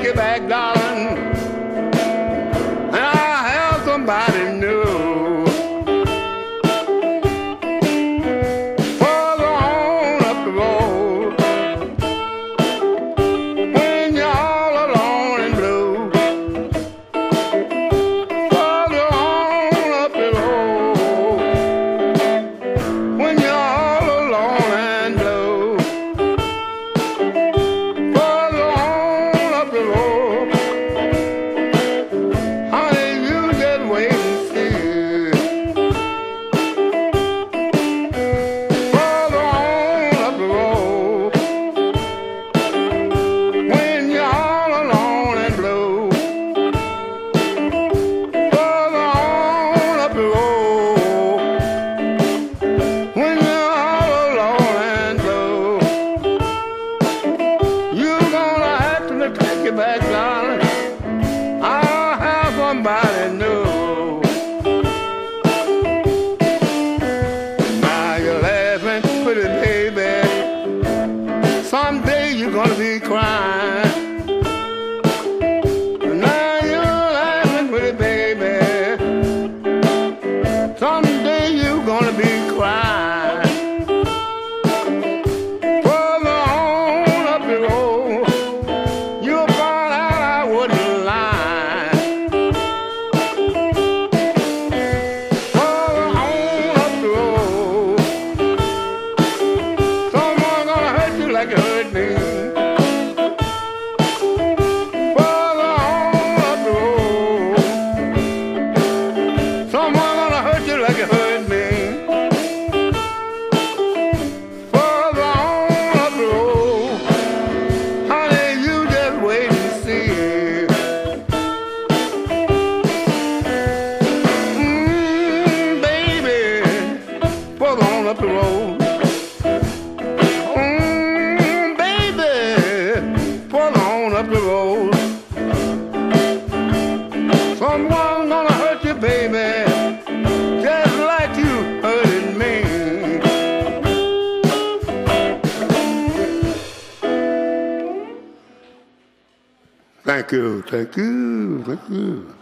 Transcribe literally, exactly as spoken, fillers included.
you back, darling, and I'll have somebody new. Further on up the road, when you're all alone and blue. Further on up the road, when you're all alone and blue. Further on up the road, honey, you just wait and see. Further on up the road, when you're all alone and blue. Further on up the road, when you're all alone and blue. You're gonna have to take it back, darling. I'll have somebody new. Now you're laughing, pretty baby. Someday you're gonna be crying. Now you're laughing, pretty baby. Someday you're gonna be crying. Further on up the road, you'll find out I wouldn't lie. Further on up the road, someone gonna hurt you like you hurt me. Further on up the road, someone gonna hurt you like you hurt me. Further on up the road, honey, you just wait and see. Mm, baby, further on up the road. Mm, baby, further on up the road. Someone gonna hurt you, baby, just like you hurted me. Thank you, thank you, thank you.